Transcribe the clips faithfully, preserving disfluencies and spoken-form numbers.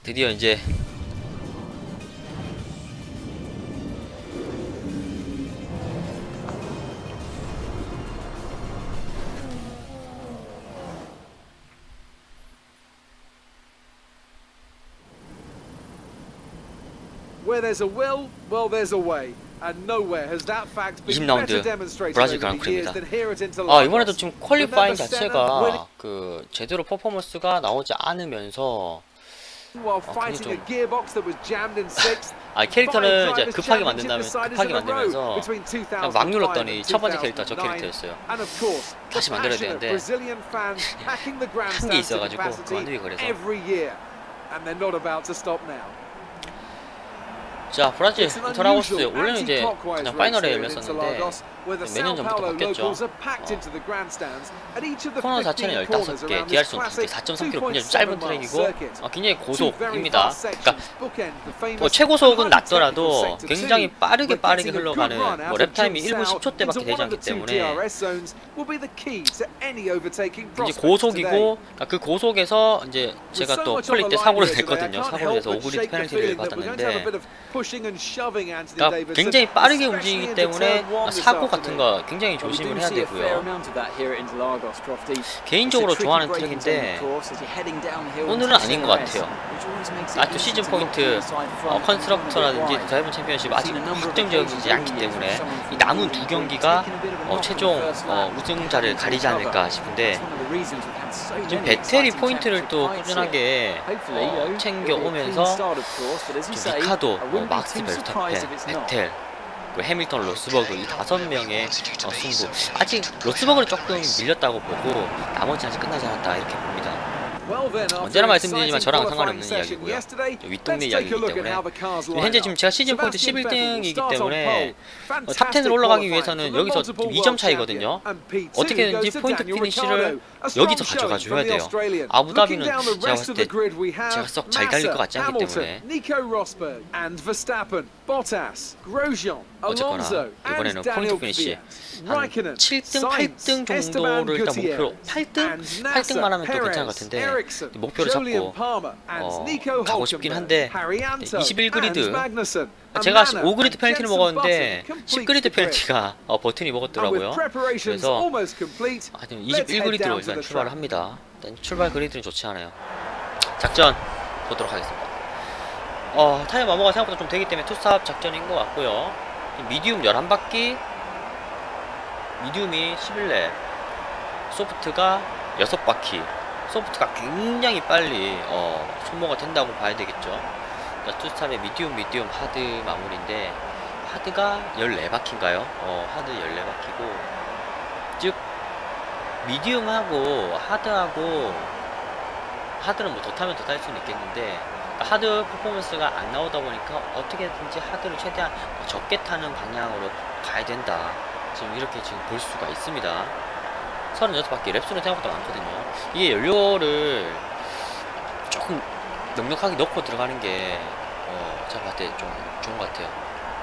드디어 이제 Where there's a will, well there's a way. And nowhere has that fact been 이십 라운드 better demonstrated 브라질 over the years 그랑프리입니다. than here at Interlagos. 아, 이번에도 지금 퀄리파잉 자체가 그 제대로 퍼포먼스가 나오지 않으면서 While fighting a gearbox that was jammed in sixth. 아, 캐릭터는 이제 급하게 만든다면 급하게 만들면서 그냥 막 눌렀더니 첫 번째 캐릭터 저 캐릭터였어요. 다시 만들어야 되는데 한 게 있어가지고 그만두기 그래서. And they're not about to stop now. 자, 브라질 인터라고스 원래는 이제 그냥 파이널에 열렸었는데 몇 년 전부터 바뀌었죠. 어, 코너 자체는 열다섯 개, 디알씨는 두 개, 사 점 삼 킬로미터 굉장히 짧은 트랙이고 어, 굉장히 고속입니다. 그러니까 뭐 최고속은 낮더라도 굉장히 빠르게 빠르게 흘러가는 뭐 랩타임이 일 분 십 초대밖에 되지 않기 때문에 이제 고속이고 그러니까 그 고속에서 이제 제가 또 퀄리 때 사고를 냈거든요. 사고를 내서 오그리드 페널티를 받았는데 그러니까 굉장히 빠르게 움직이기 때문에 사고 같은 거 굉장히 조심을 해야 되고요. 개인적으로 좋아하는 트랙인데 오늘은 아닌 것 같아요. 아직도 시즌 포인트 어, 컨스트럭터라든지 드라이브 챔피언십 아직 확정적이지 않기 때문에 이 남은 두 경기가 어, 최종 어, 우승자를 가리지 않을까 싶은데 지금 베텔이 포인트를 또 꾸준하게 어, 챙겨오면서 지금 리카도, 어, 막스 베르스타펜, 베텔, 그 해밀턴, 로스버그 이 다섯 명의 어, 승부. 아직 로스버그는 조금 밀렸다고 보고 나머지는 아직 끝나지 않았다 이렇게 봅니다. 언제나 말씀드리지만 저랑 상관없는 이야기고요. 윗동네 이야기이기 때문에 현재 지금 제가 시즌 포인트 십일 등이기 때문에 어, 탑 텐으로 올라가기 위해서는 여기서 이 점 차이거든요. 어떻게든지 포인트 피니쉬를 여기서 가져가줘야 돼요. 아부다비는 제가 봤을 때 제가 썩 잘 달릴 것 같지 않기 때문에 어쨌거나 이번에는 포인트 피니쉬 한 칠 등, 팔 등 정도를 일단 목표로 팔 등? 팔 등만 하면 또 괜찮을 것 같은데 목표를 잡고 어, 가고 싶긴 한데 이십일 그리드 제가 오 그리드 페널티를 먹었는데 십 그리드 페널티가 어, 버튼이 먹었더라고요. 그래서 하여튼 이십일 그리드로 일단 출발을 합니다. 일단 출발 그리드는 좋지 않아요. 작전 보도록 하겠습니다. 어, 타이어 마모가 생각보다 좀 되기 때문에 투스탑 작전인 것 같고요. 미디움 열한 바퀴, 미디움이 십일 렙, 소프트가 여섯 바퀴. 소프트가 굉장히 빨리 어, 소모가 된다고 봐야 되겠죠. 그러니까 투스탑의 미디움, 미디움, 하드 마무리인데 하드가 열네 바퀴인가요? 어, 하드 열네 바퀴고 즉 미디움하고 하드하고 하드는 뭐 더 타면 더 탈 수는 있겠는데 그러니까 하드 퍼포먼스가 안 나오다 보니까 어떻게든지 하드를 최대한 적게 타는 방향으로 가야 된다. 지금 이렇게 지금 볼 수가 있습니다. 서른여섯 바퀴 랩수는 생각보다 많거든요. 이게 연료를 조금 넉넉하게 넣고 들어가는 게 어, 제가 봤을 때 좀 좋은 것 같아요.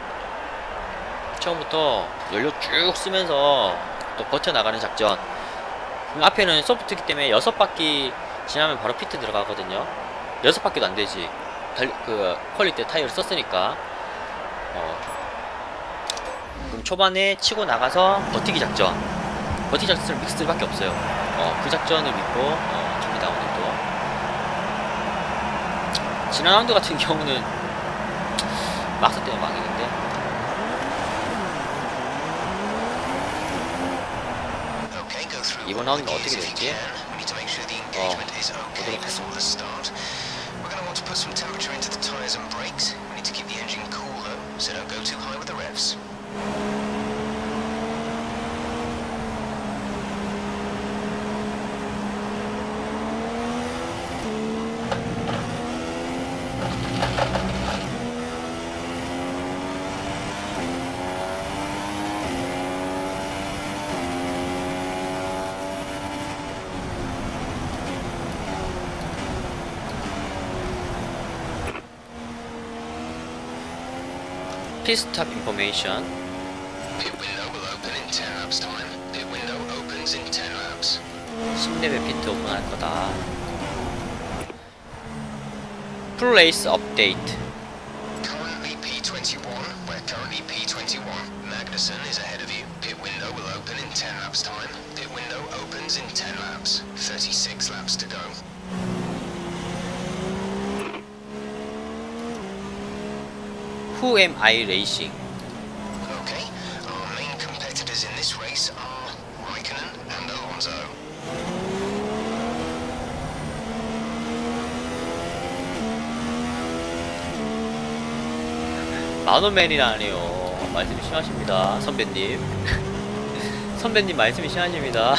처음부터 연료 쭉 쓰면서 또 버텨나가는 작전. 앞에는 소프트기 때문에 여섯 바퀴 지나면 바로 피트 들어가거든요. 여섯 바퀴도 안 되지. 달, 그 퀄리티 타이어를 썼으니까. 어, 그럼 초반에 치고 나가서 버티기 작전. 버티기 작전은 믹스들밖에 없어요. 어, 그 작전을 믿고 어, 갑니다. 오늘도. 지난 라운드 같은 경우는 막스 때문에 망했는데. 이번 라운드는 어떻게 될지 어, 보도록 하겠습니다. Put some temperature into the tires and brakes. We need to keep the engine cool though, so don't go too high with the revs. Pit stop information. Pit window will open in ten laps time. Pit window opens in ten laps. 십 렙에 피트 오픈할 거다. 플레이스 업데이트. Currently P twenty-one. We're currently P twenty-one. Magnussen is ahead of you. Pit window will open in ten laps time. Pit window opens in ten laps. thirty-six laps to go. Who am I racing? Okay, our main competitors in this race are Raikkonen and Alonso. 만원맨이라네요. 말씀이 심하십니다, 선배님. 선배님 말씀이 심하십니다.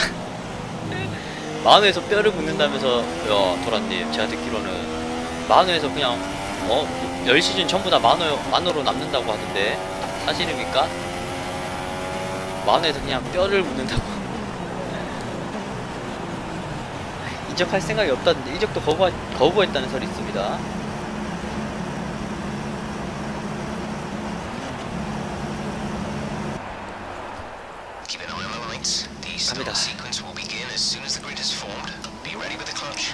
만원에서 뼈를 묻는다면서. 야, 도라님, 제가 듣기로는 만원에서 그냥 어? 열 시즌 전부 다 만원, 만원으로 남는다고 하던데 사실입니까? 만원에서 그냥 뼈를 묻는다고. 이적할 생각이 없다는데 이적도 거부하, 거부했다는 설이 있습니다. Keep an eye on the lights. The start sequence will begin as soon as the grid is formed. Be ready with the clutch.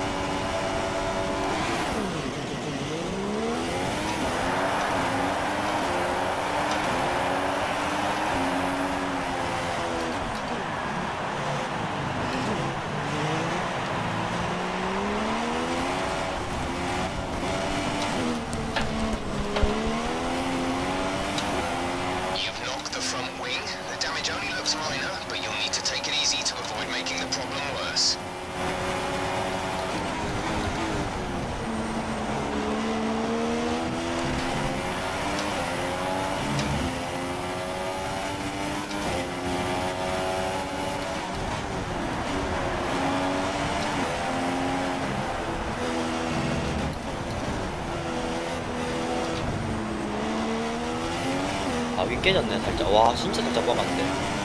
아, 위 깨졌네 살짝. 와, 진짜 살짝 꽉한데.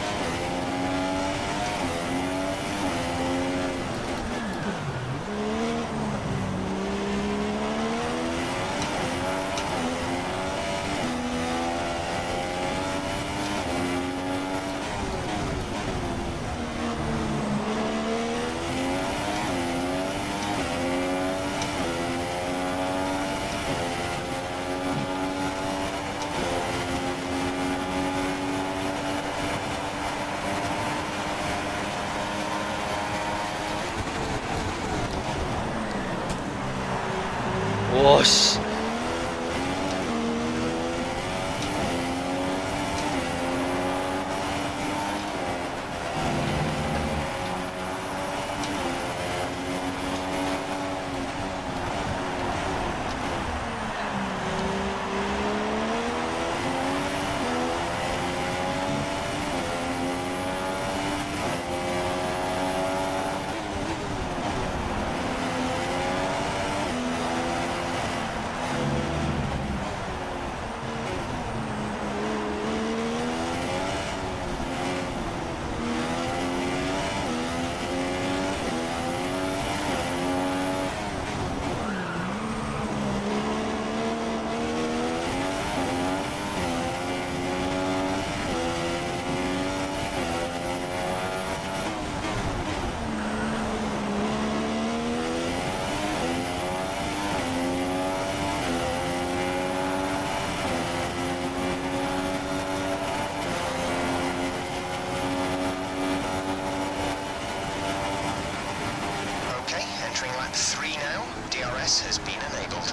와씨. Entering lap three now, D R S has been enabled.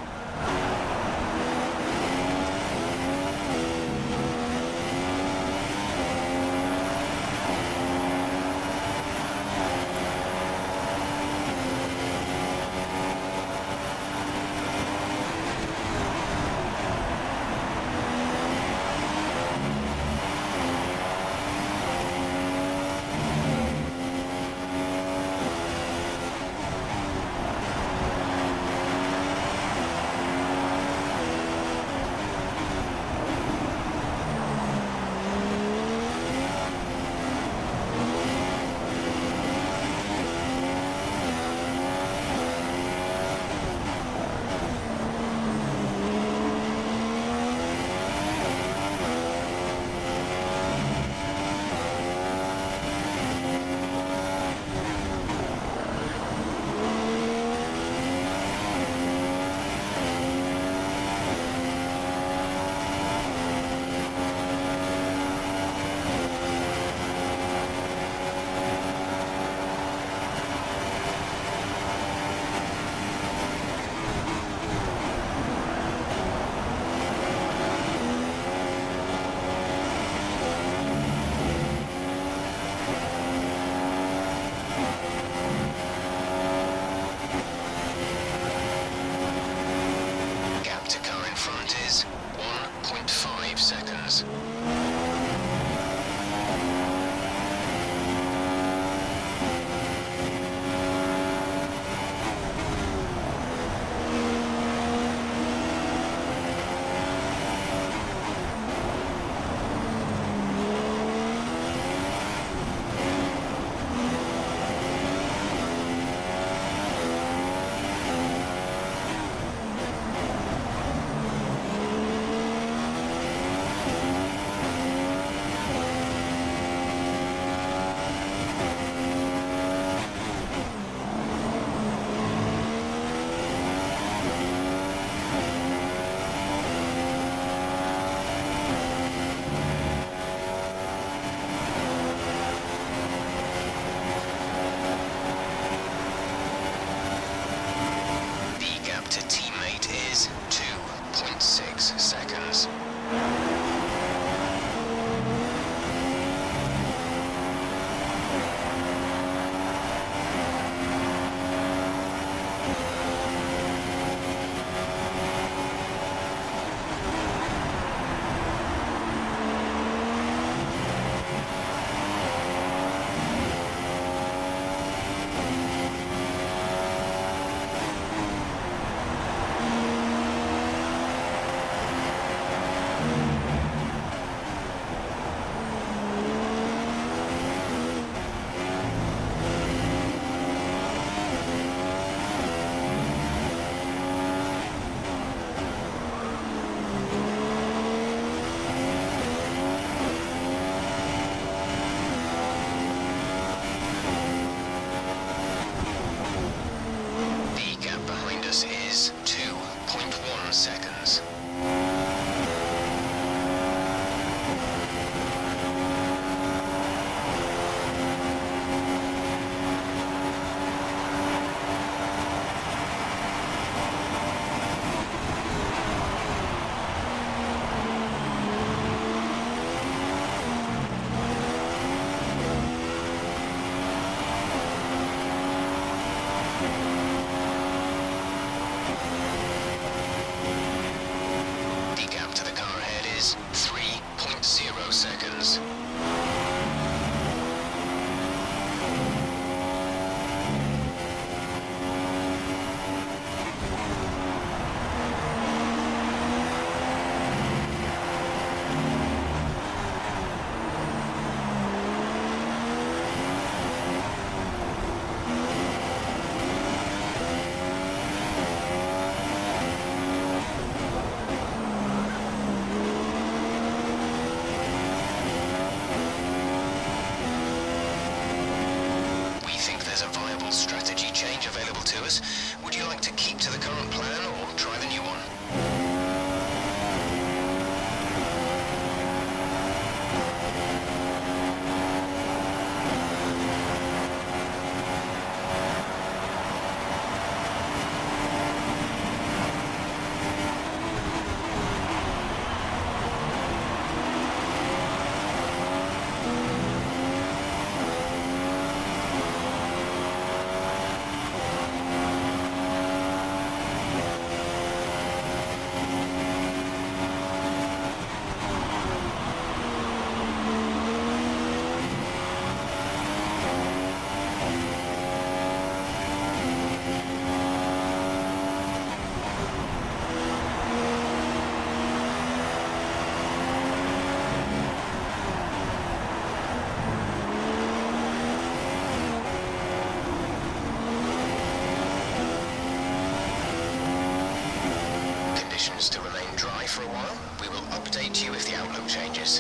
conditions to remain dry for a while. We will update you if the outlook changes.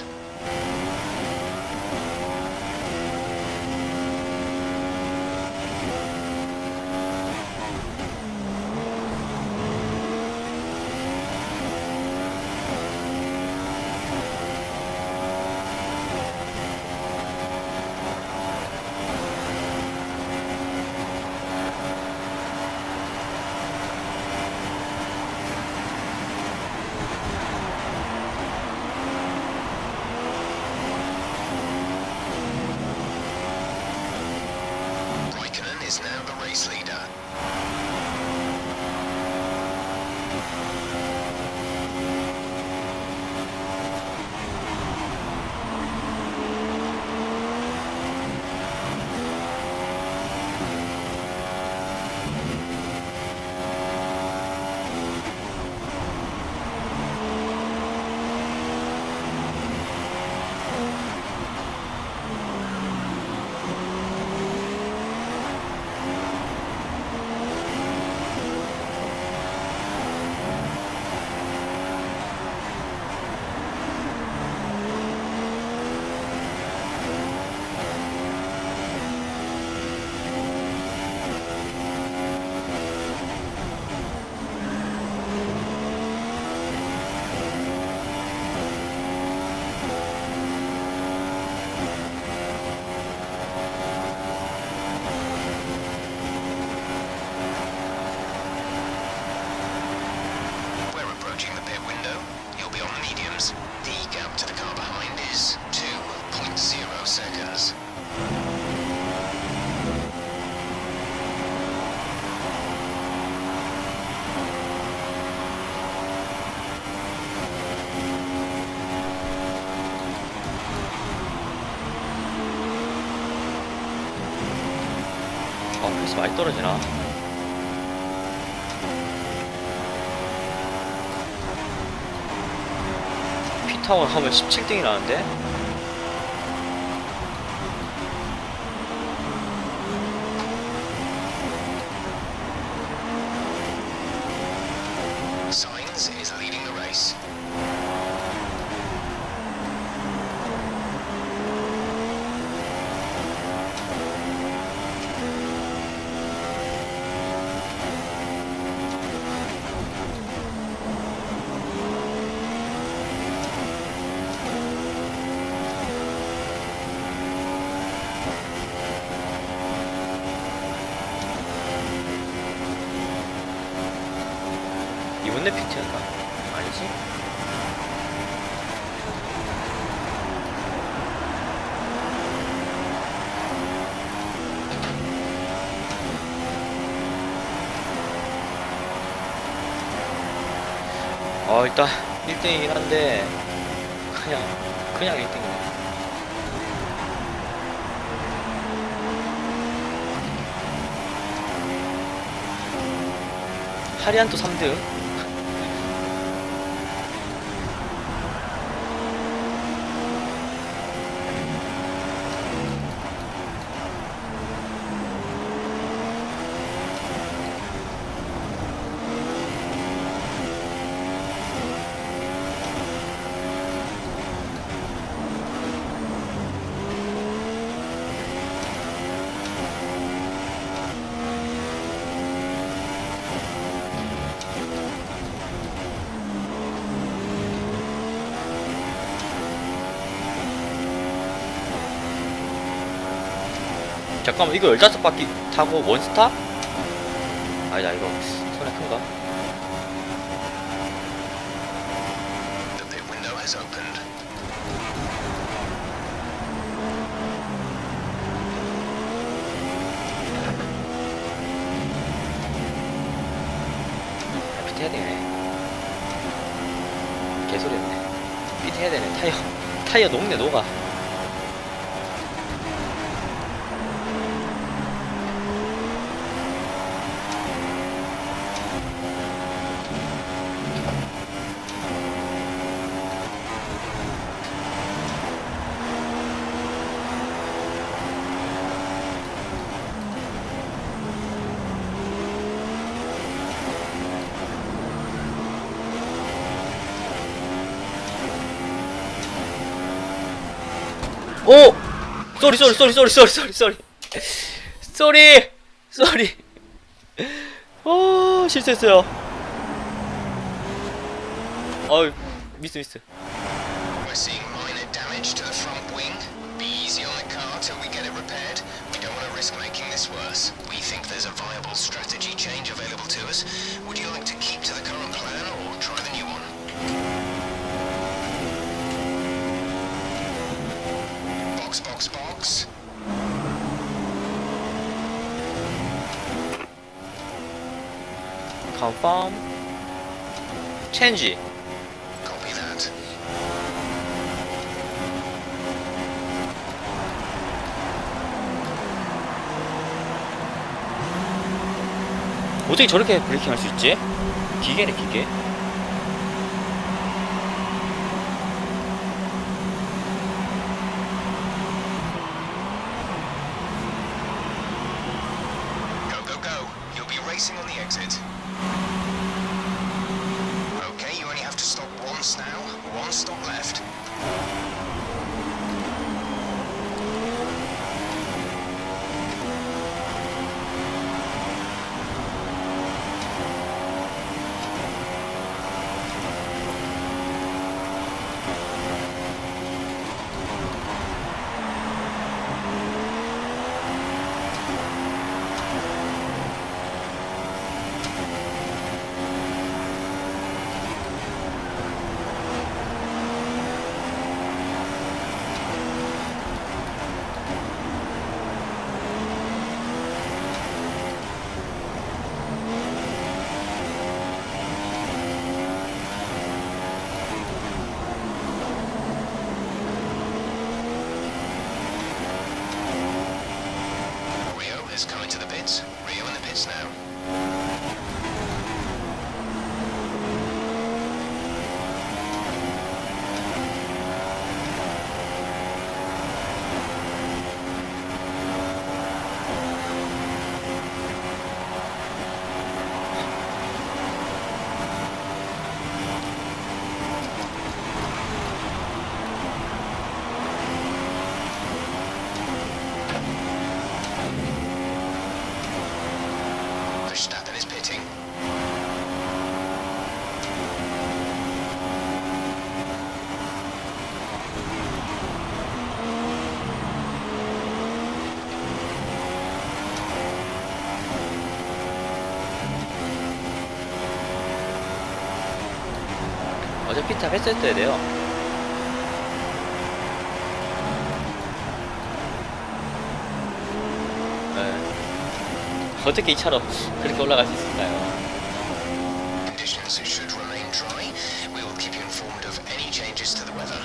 Is now the race leader. Seconds. 아, 그래서 많이 떨어지나? 피타워 하면 십칠 등이 나는데? Sainz is leading the race. 이번에 피트인가? 아니지? 어, 일단 일 등이긴 한데 그냥 그냥 일 등이네. 하리안도 삼 등. 잠깐만, 이거 열다섯 바퀴 타고 원스타? 아니다, 이거 손에 큰가? The pit window has opened. 피트 해야 되네. 개소리였네. 피트 해야 되네. 타이어 타이어 녹네, 녹아. 오! 쏘리 쏘리 쏘리 쏘리 쏘리 쏘리 쏘리 쏘리 쏘리 오 실수했어요. 어이 미스 미스. We're seeing minor damage to the front wing. Be easy on the car till we get it repaired. We don't want to risk making this worse. We think there's a viable strategy change available to us. Would you like to keep to the current plan or try the new one? Box, box, box. Confirm. Change. Copy that. 어떻게 저렇게 브레이킹 할 수 있지? 기계네 기계. Go, go, go. You'll be racing on the exit. Okay, you only have to stop once now. One stop left. Is coming to the pits. Rio in the pits now. Verstappen is pitting. 어제 피탑 했었어야 돼요. 네. 어떻게 이 차로 그렇게 올라갈 수 있을까요? Conditions should remain dry. We will keep you informed of any changes to the weather.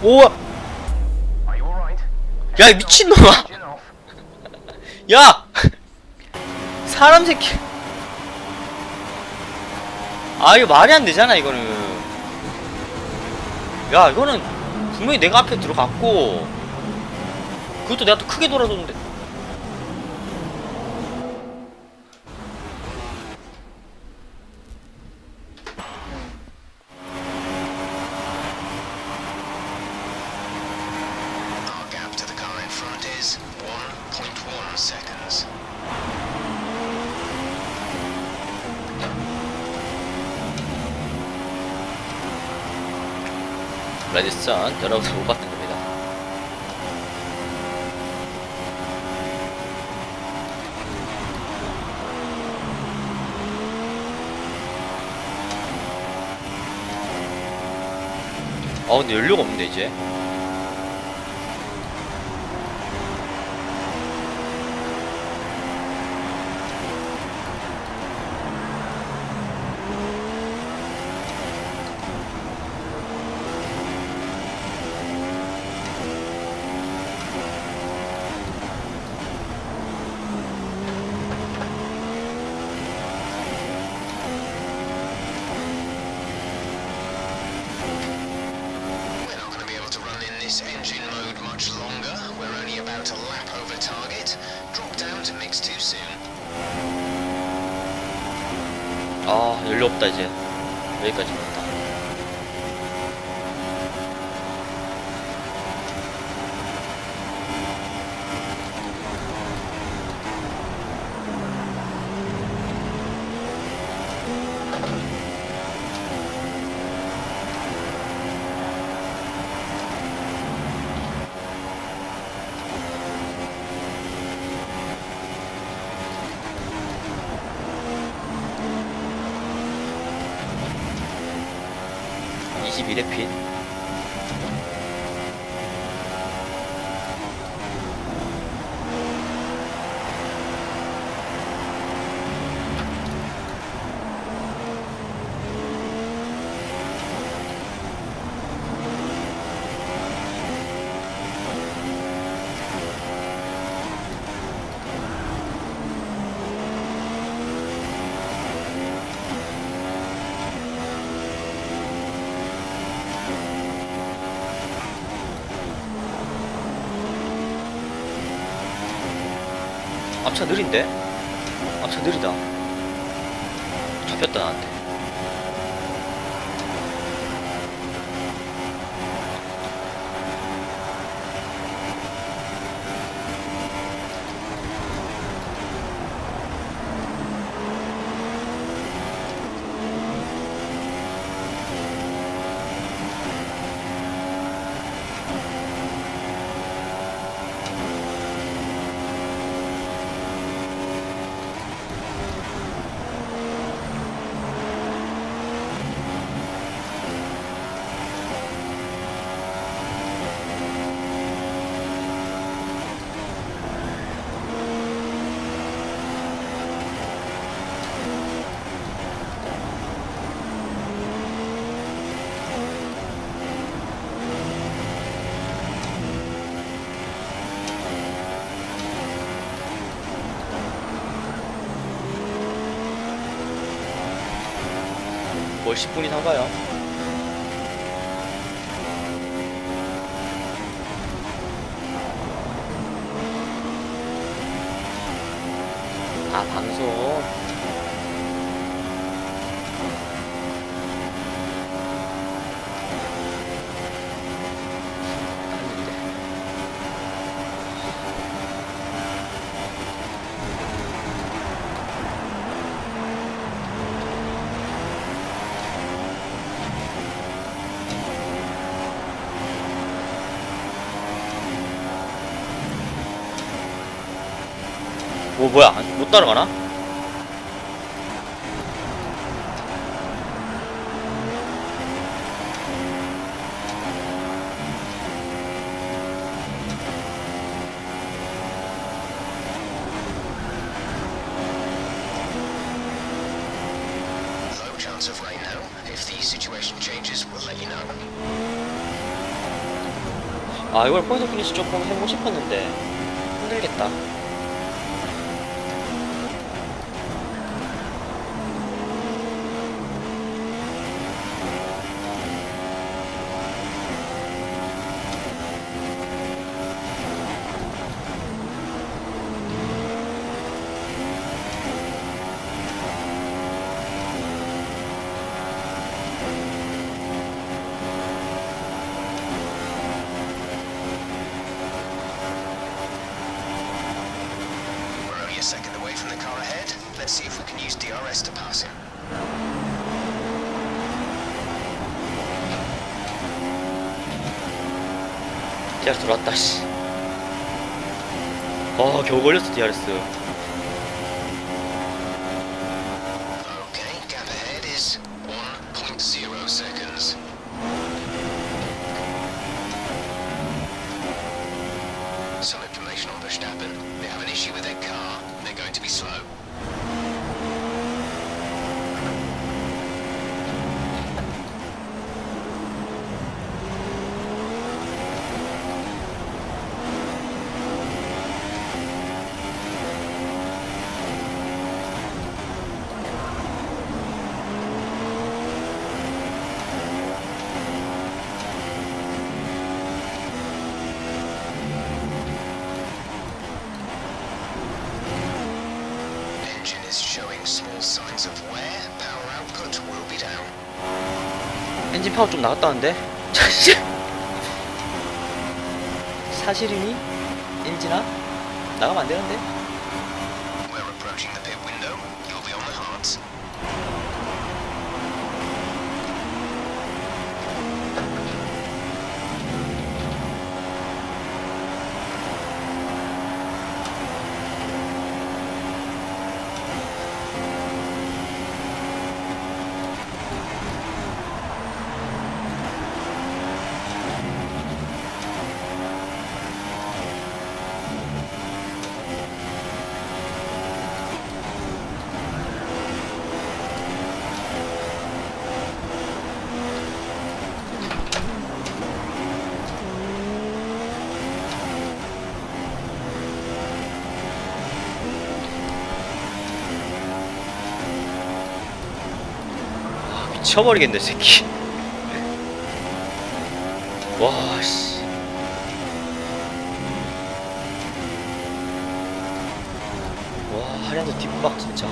오! 야 미친놈아! 야! 사람 새끼. 아 이거 말이 안 되잖아 이거는. 야 이거는 분명히 내가 앞에 들어갔고 그것도 내가 또 크게 돌아줬는데. 레디슨 여러분들 못 봤던 겁니다. 아 근데 연료가 없네 이제. Engine mode much longer. We're only about a lap over target. Drop down to mix too soon. 아 연료 없다 이제. 여기까지 갔다. 이십일 회 핀. 앞차 느린데? 앞차 느리다. 잡혔다 나한테. 뭘 십 분이 나가요? 아 방송. 뭐 뭐야 못 따라가나? Low chance of rain now. If the situation changes, we'll let you know. 아 이걸 포인트 피니시 조금 해보고 싶었는데 힘들겠다. A second away from the car ahead. Let's see if we can use D R S to pass him. 디아르에스 들어왔다 씨. 아 겨우 걸렸어 디아르에스. Okay, gap ahead is one point zero seconds. Some information on Verstappen. They have an issue with their car. They're going to be slow. Engine is showing small signs of wear. Power output will be down. 엔진 파워 좀 나갔다는데? 사실이니? 엔진아? 나가면 안 되는데? We're approaching the pit window. You'll be on the hards. 미쳐버리겠네 새끼. 와씨. 와 하리안도 뒷박 진짜.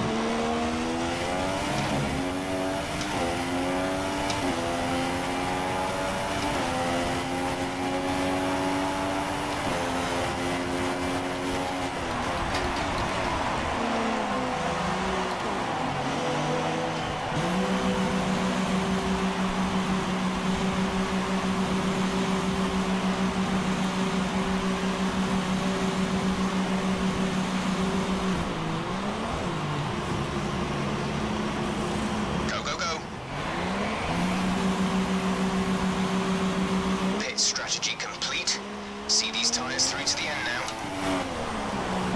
Go, go, go. Pit strategy complete. See these tires through to the end now.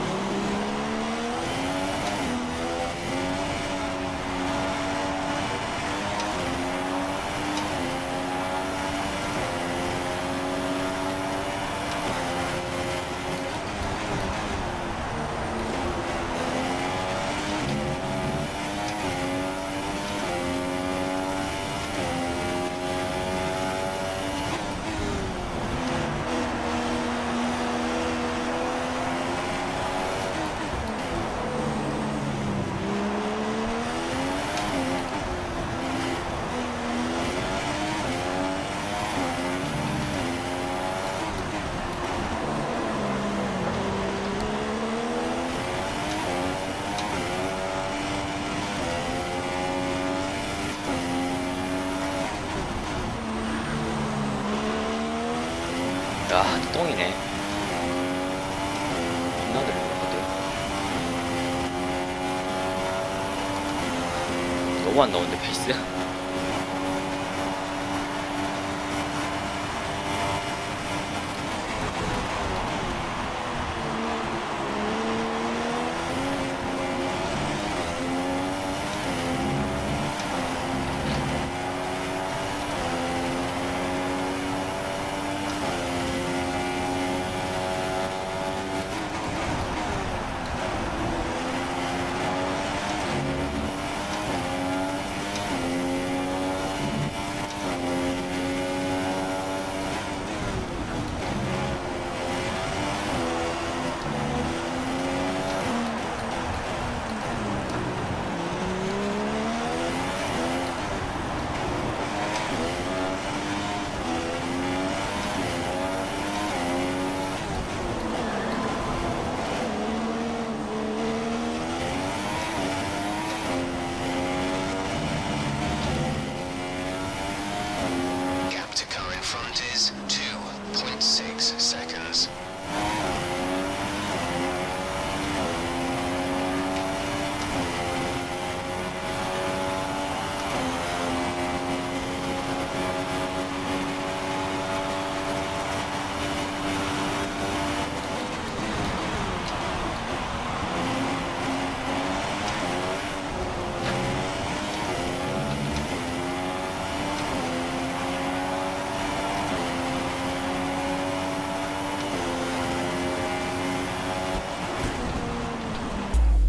야 똥이네. 존나 들리거든. 너무 안 나오는데 페이스.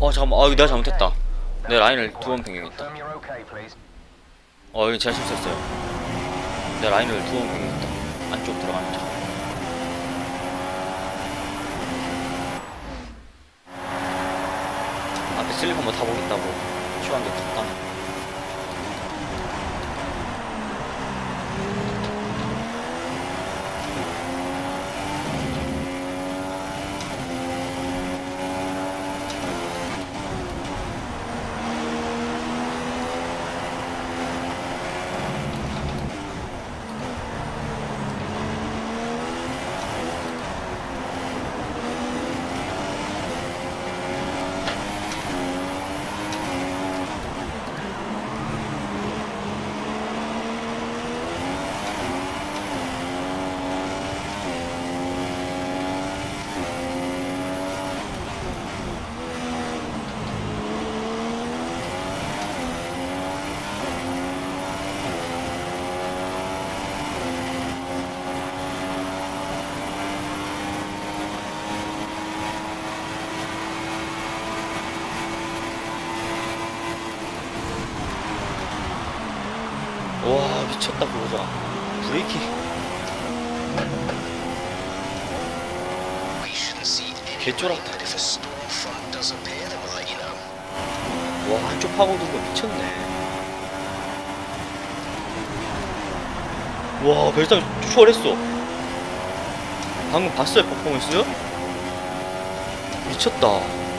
어 잠깐만, 아 이거 내가 잘못했다. 내 라인을 두 번 변경했다. 어 이거 제가 실수했어요. 내 라인을 두 번 변경했다. 안쪽 들어가는 차. 앞에 슬립 한번 타보겠다고 시원하게 탔다. 와 미쳤다 그거자. 브레이킹 개쫄았다. 와 한쪽 파고든 거 미쳤네. 와 벨상 초월했어. 방금 봤어요 퍼포먼스? 미쳤다.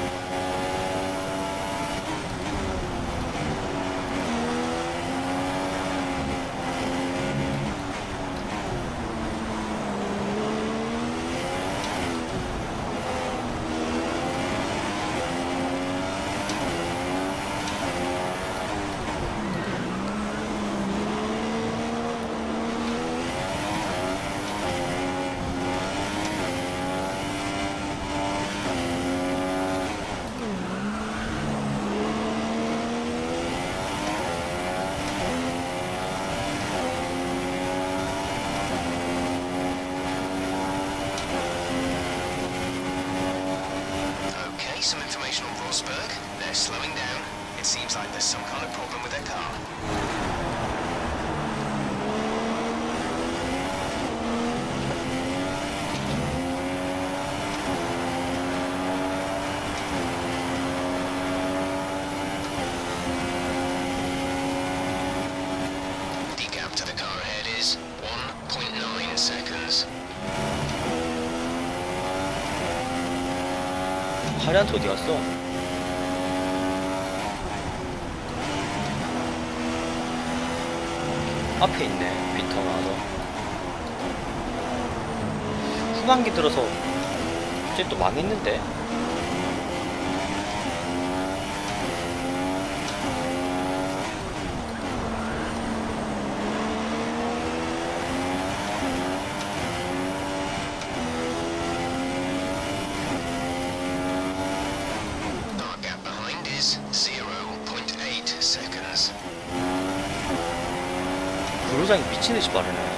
Some information on Rosberg. They're slowing down. It seems like there's some kind of problem with their car. The gap to the car ahead is one point nine seconds. 하리한테 어디 갔어? 앞에 있네. 빈터 나와서 후반기 들어서 이제 또 망했는데. 구로장이 미친듯이 빠르네.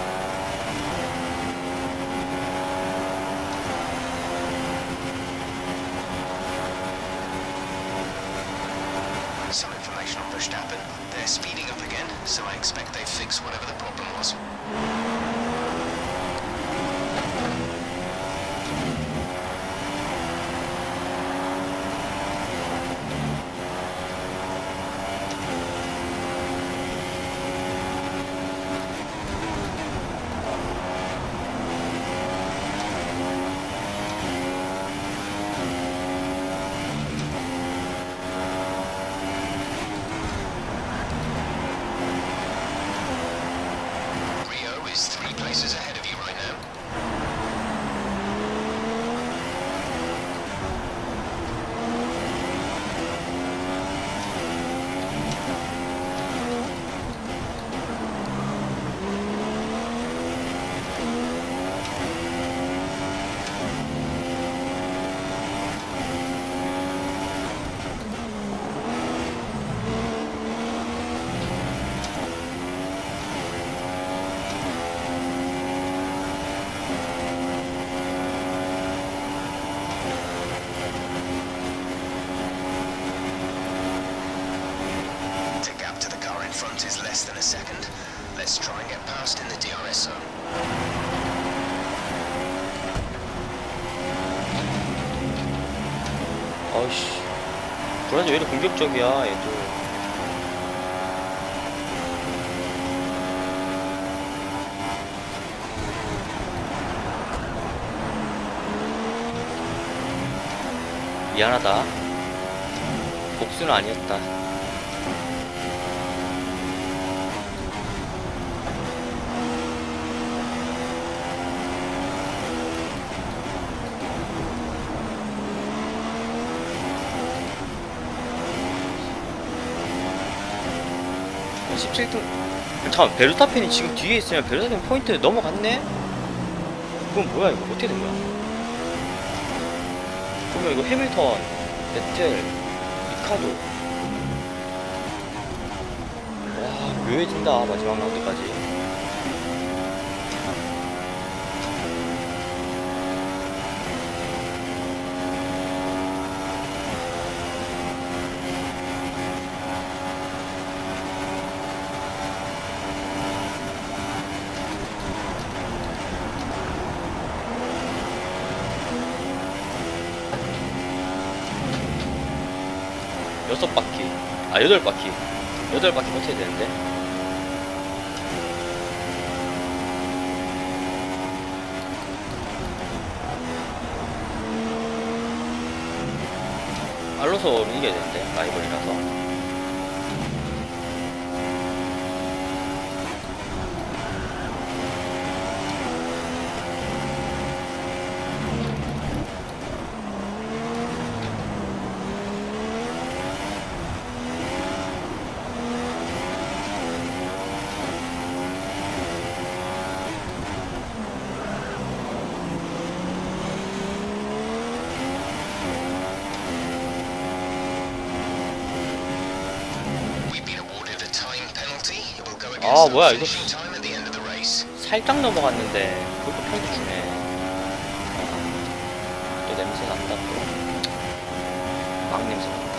Some information on Verstappen. They're speeding up again, so I expect they fix whatever the problem was. Three front is less than a second. Let's try and get past in the D R S zone. 어이씨, 브라질 왜 이렇게 공격적이야, 얘도. 미안하다. 복수는 아니었다. 십칠 등. 잠깐, 베르타펜이 지금 뒤에 있으면 베르타펜 포인트 넘어갔네? 그건 뭐야, 이거 어떻게 된 거야? 그러면 이거 해밀턴, 베텔, 리카도. 와, 묘해진다, 마지막 라운드까지. 여섯 바퀴, 아 여덟 바퀴, 여덟 바퀴 버텨야 되는데. 알론소를 이겨야 되는데, 라이벌이라서. 아 뭐야 이거 살짝 넘어갔는데 그것도 펑크 주네. 또 냄새 난다. 또 막 냄새 난다.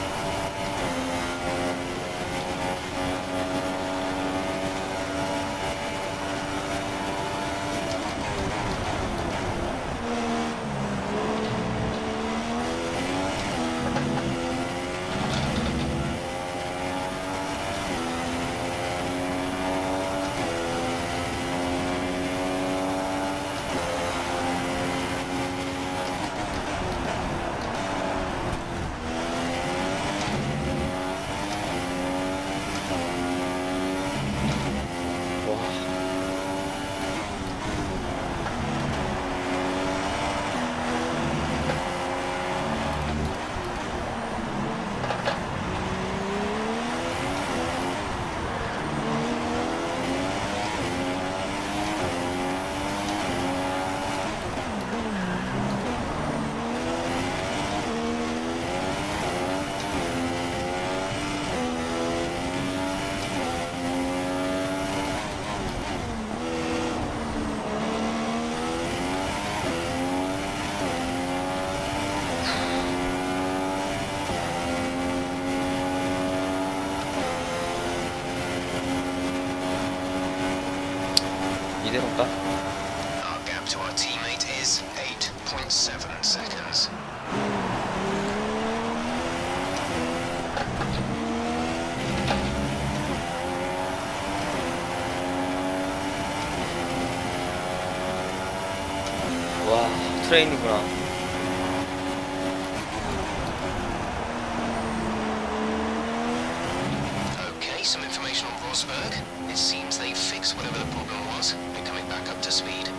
이대로인가? Our gap to our teammate is eight point seven seconds. 와, 트레인이구나. Okay, some information on Rosberg. It seems they fixed whatever the problem was. They're coming back up to speed.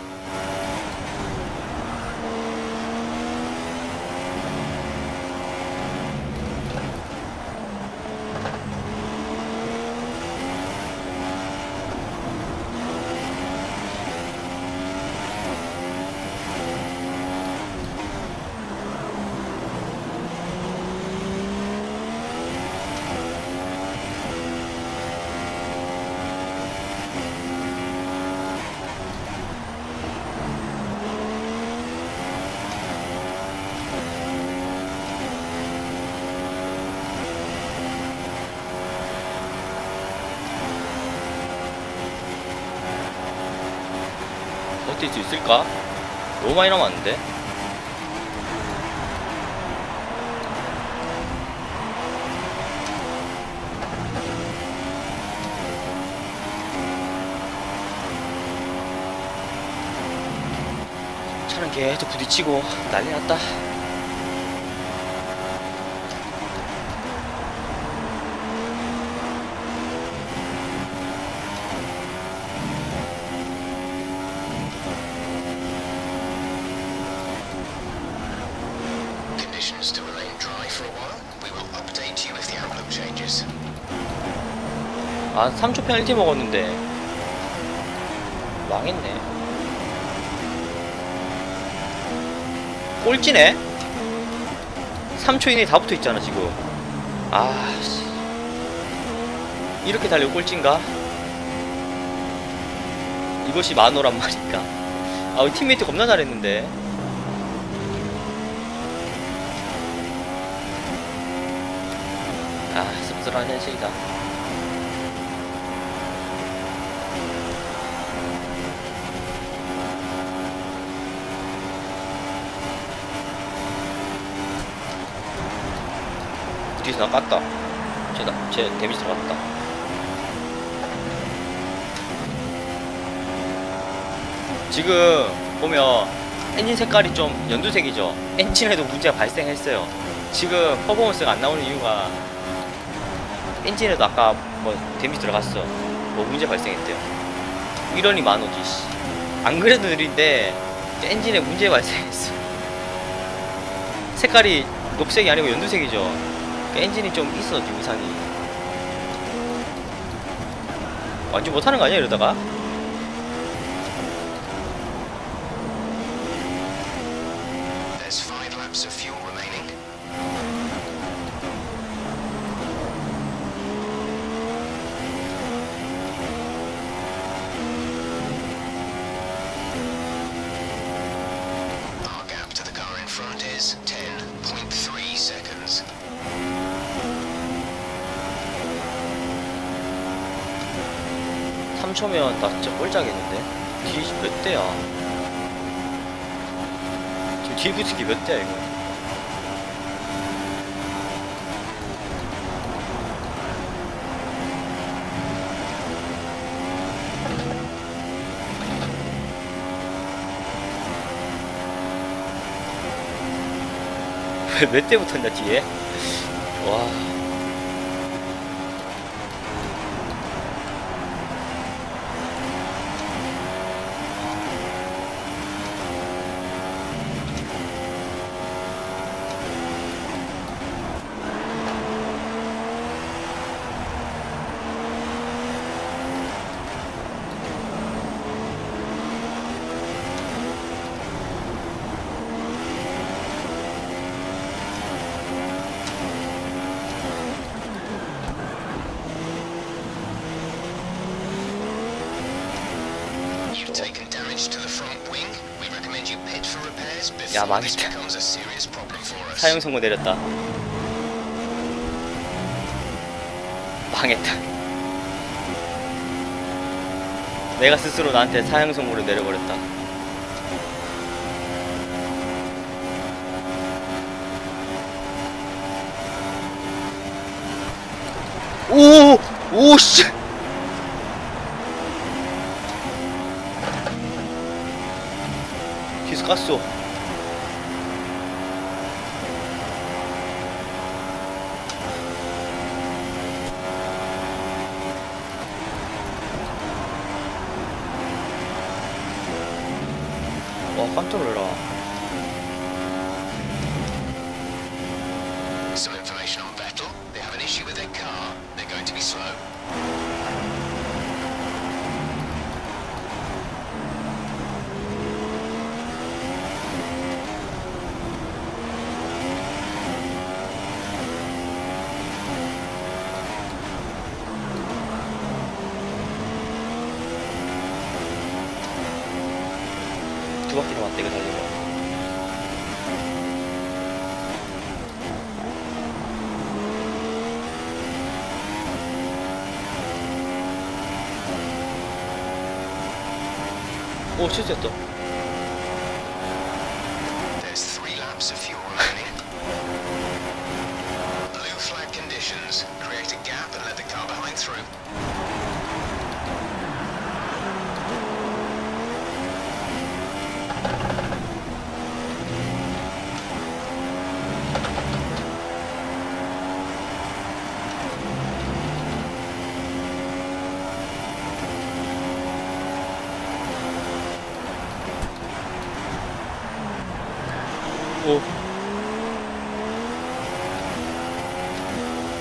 버틸 수 있을까? 너무 많이 남았는데. 차는 계속 부딪히고 난리 났다. To remain dry for a while, we will update you if the outlook changes. 아, 삼 초 페널티 먹었는데 망했네. 꼴찌네? 삼 초 이내에 다 붙어있잖아 지금. 아씨, 이렇게 달리고 꼴찌인가? 이것이 만호란 말인가? 아, 우리 팀메이트 겁나 잘했는데. 아, 씁쓸한 현실이다. 뒤에서 나 깠다. 쟤다, 쟤 데미지 들어갔다. 지금 보면 엔진 색깔이 좀 연두색이죠. 엔진에도 문제가 발생했어요. 지금 퍼포먼스가 안 나오는 이유가 엔진에도 아까 뭐 데미지 들어갔어. 뭐 문제 발생했대요. 이러니 만오지 씨. 안 그래도 느린데 엔진에 문제 발생했어. 색깔이 녹색이 아니고 연두색이죠. 엔진이 좀 있어 지금 이상이. 완전 못하는 거 아니야 이러다가? There's five laps of fuel remaining. Our gap to the car in front is ten point three seconds. 삼 초면 나 진짜 꼴짝이겠는데? 뒤에 몇 대야? 지금 뒤에 붙은 게 몇 대야 이거? 왜 몇 대 붙었냐 뒤에? 와. 야, 망했다. 사용 선고 내렸다. 망했다. 내가 스스로 나한테 사용 선고를 내려버렸다. 오! 오, 씨! 뒤에서 깠어. 와, 깜짝 놀라. Some information on Vettel. They have an issue with their car. They're going to be slow. 두 바퀴 남았다 이거 달리고. 오, 실수했다.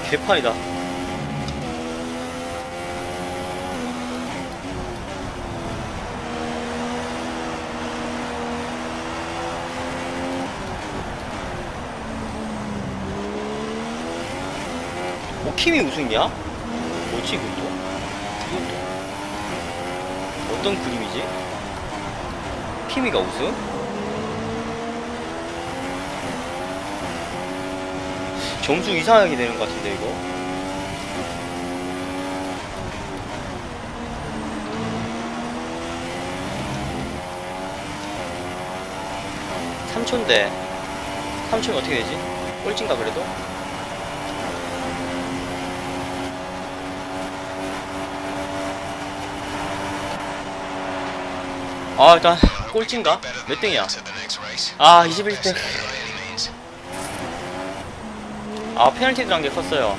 개판이다. 뭐 킴이 우승이야? 뭐지 이것도? 이것도 어떤 그림이지? 킴이가 우승? 점수 이상하게 되는 것 같은데 이거? 삼 초인데 삼 초면 어떻게 되지? 꼴찌인가 그래도? 아 일단 꼴찌인가? 몇 등이야? 아 이십일 등. 아 페널티 들어간 게 컸어요.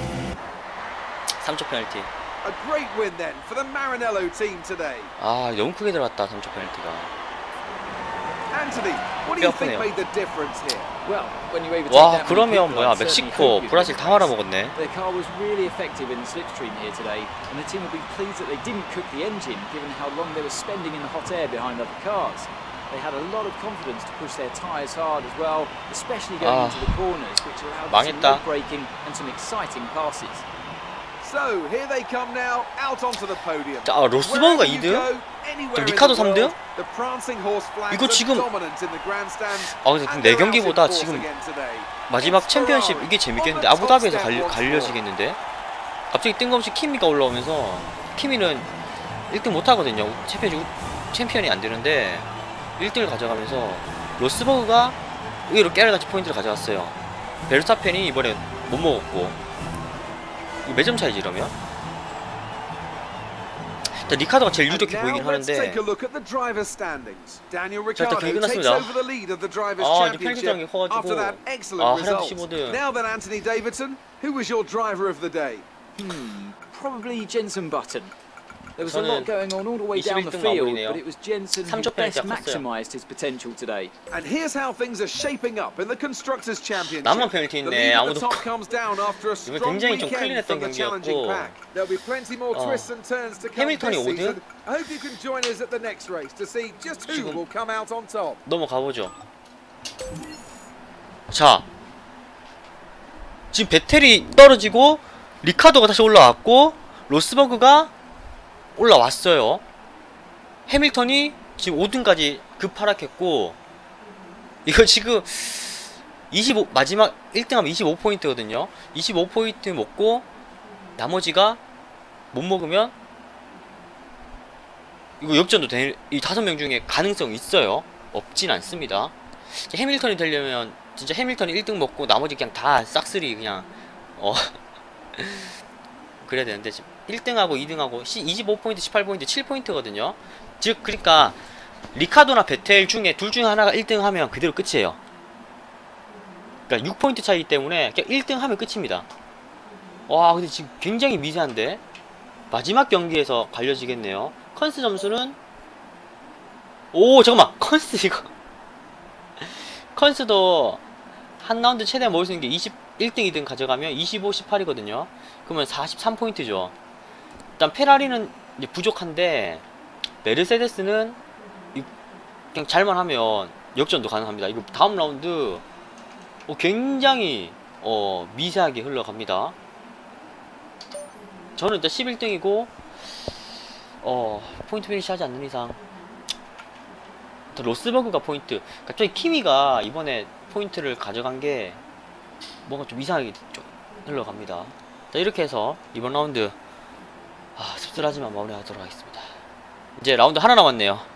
삼 초 페널티. A great win then for the Maranello team today. 아 너무 크게 들어갔다 삼 초 페널티가. Anthony, what do you think made the difference here? Well, when you were able to 와 그러면 뭐야 멕시코, 브라질 다 말아먹었네. Their car was really effective in the slipstream here today, and the team will be pleased that they didn't cook the engine, given how long they were spending in the hot air behind other cars. They had a lot of confidence to push their tyres hard as well, especially going 아, into the corners, which allowed them 망했다. some braking and some exciting passes. So here they come now out onto the podium. 자, 아, 로스버그가 이 등? 저 리카도 삼 등? 이거 지금 아 근데 내 경기보다 지금 마지막 챔피언십 이게 재밌겠는데 아부다비에서 갈려, 갈려지겠는데 갑자기 뜬금없이 키미가 올라오면서 키미는 일 등 못하거든요. 챔피언, 챔피언이 안 되는데 일 등을 가져가면서 로스버그가 의외로 깨알같이 포인트를 가져갔어요. 베르스타펜이 이번에 못 먹었고 몇 점 차이지 이러면? 일단 리카도가 제일 유력해 보이긴 하는데 자 일단 경기 끝났습니다. 아 이제 편집장이 커가지고 아 하락 십오 등 Probably Jenson Button. There was a lot going on all the way down the field, but it was Jenson who best maximised his potential today. And here's how things are shaping up in the Constructors' Championship. 나만 페널티 The 있네. lead at the 아무도 top comes down after a 이건 strong 굉장히 좀 weekend 클린했던 from the challenging 경기였고 pack. There'll be plenty more twists and turns to come 해밀턴이 this 오 등? season. I hope you can join us at the next race to see just who 지금 will come out on top. 넘어가보죠. 자 지금 베텔이 떨어지고 리카도가 다시 올라왔고 로스버그가 올라왔어요. 해밀턴이 지금 오 등까지 급하락했고 이거 지금 이십오 마지막 일 등 하면 이십오 포인트거든요. 이십오 포인트 먹고 나머지가 못 먹으면 이거 역전도 될 이 다섯 명 중에 가능성이 있어요. 없진 않습니다. 해밀턴이 되려면 진짜 해밀턴이 일 등 먹고 나머지 그냥 다 싹쓸이 그냥 어 그래야 되는데 지금 일 등하고 이 등하고 이십오 포인트, 십팔 포인트, 칠 포인트거든요. 즉 그러니까 리카도나 베텔 중에 둘 중에 하나가 일 등 하면 그대로 끝이에요. 그러니까 육 포인트 차이기 때문에 그냥 일 등 하면 끝입니다. 와 근데 지금 굉장히 미세한데 마지막 경기에서 갈려지겠네요. 컨스 점수는 오 잠깐만 컨스 이거 컨스도 한 라운드 최대한 먹을 수 있는 게 이십일 등, 이 등 가져가면 이십오, 십팔이거든요. 그러면 사십삼 포인트죠. 일단 페라리는 이제 부족한데 메르세데스는 그냥 잘만 하면 역전도 가능합니다. 이거 다음 라운드 어, 굉장히 어, 미세하게 흘러갑니다. 저는 일단 십일 등이고 어, 포인트 피니시 하지 않는 이상 로스버그가 포인트 그러니까 저희 키미가 이번에 포인트를 가져간 게 뭔가 좀 이상하게 좀 흘러갑니다. 자 이렇게 해서 이번 라운드 아, 씁쓸하지만 마무리하도록 하겠습니다. 이제 라운드 하나 남았네요.